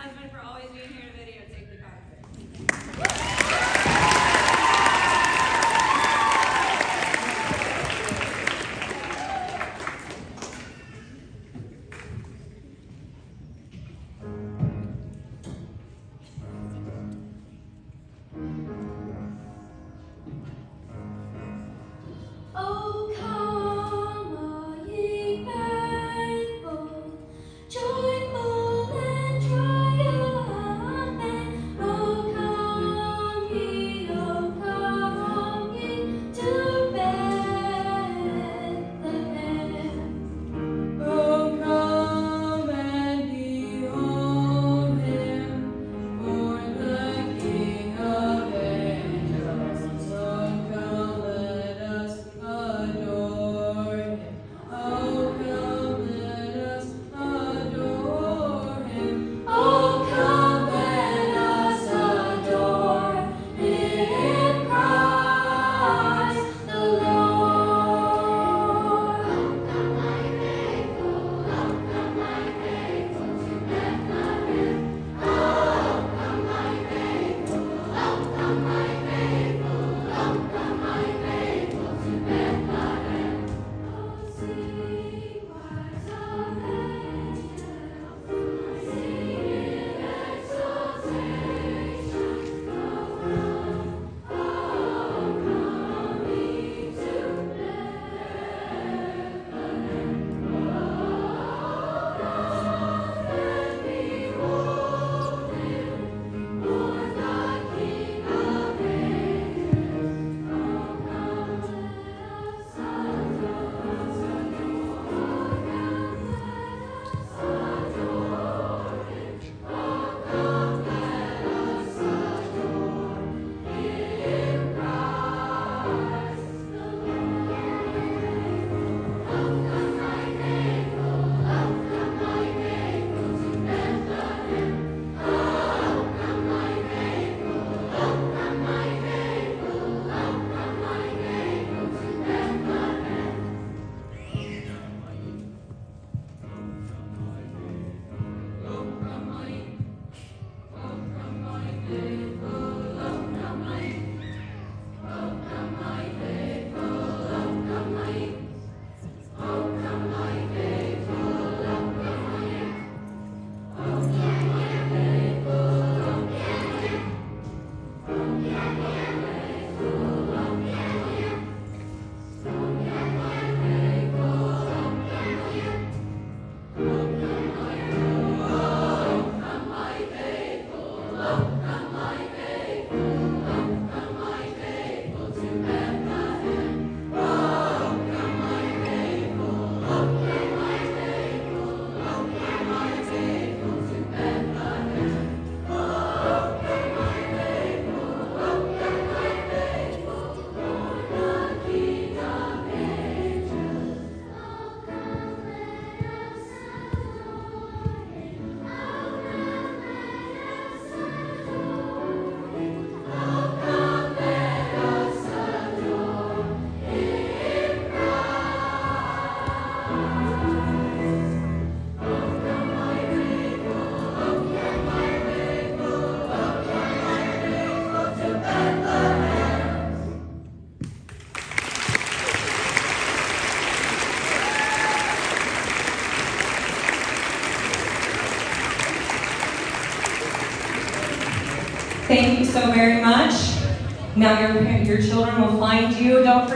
husband for always being here to videotape the concert. Oh, come, all ye faithful, joyful and triumphant. Oh, come ye to Bethlehem. Oh, come and behold him, born the King of angels. Oh, come, let us adore him. Oh, come, let us adore him. Oh, come, let us adore him, Christ the Lord. Oh, come, my faithful, to Bethlehem. Oh, come, my faithful, to Bethlehem. Oh, sing, choirs of angels, sing exaltation. Oh, come ye to Bethlehem. Oh, come and behold him, born the King of angels. Oh, come, let us Thank you so very much. Now your children will find you. Don't forget